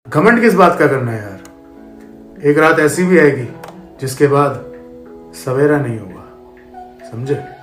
घमंड किस बात का करना है यार। एक रात ऐसी भी आएगी जिसके बाद सवेरा नहीं होगा, समझे।